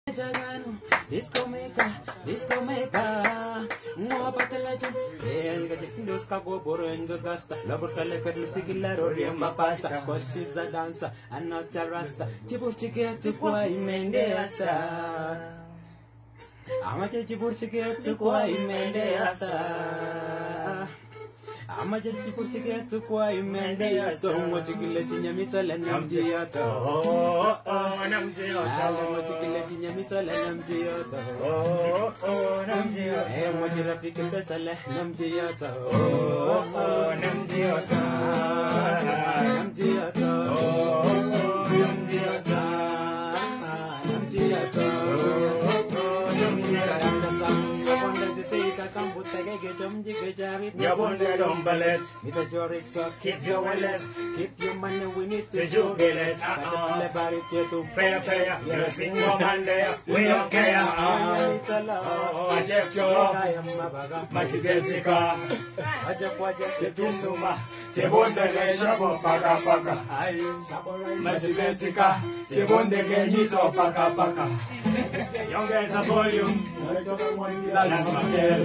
Disco maker, more patalajan, and get the Chindo Boro and the Gasta, Laborca Sigilla or Mapasa, because she's a dancer and not a rasta. Chibuchi to Kwai Mendeasa. Amateur Chibuchi to Kwai Mendeasa. Amateur Chibuchi to Kwai Mendeasa. Don't want to kill it in your middle and Namjiata. Oh, Namjiata. Namjiata. Oh, Namjiata. And what you have to get best, Namjiata. Oh, Namjiata. Namjiata. Oh, Namjiata. Namjiata. Keep your wallet, keep your money, we need to jubilate. Pay, you're single man there, we don't care. I check your Machigatica, I just watch the Tuntuma, Chebonde, Shabo, Paka, Machigatica, Chebonde, Hito, Paka. Young guys are volume, that's my girl.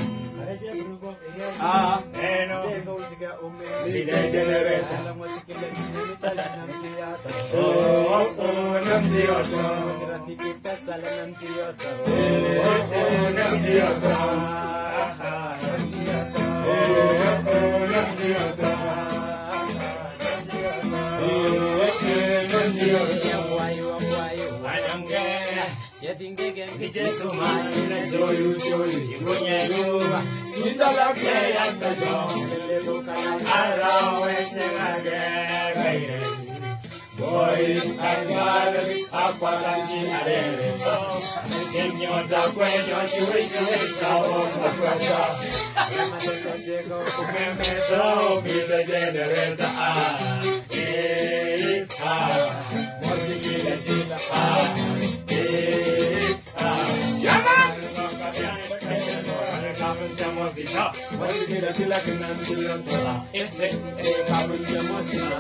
Getting big and get to mine, enjoy you, you it's a lucky as the song, around boys and girls, Aquasanji, Genuines are questions, you wish so be the generator. What you get a chill like an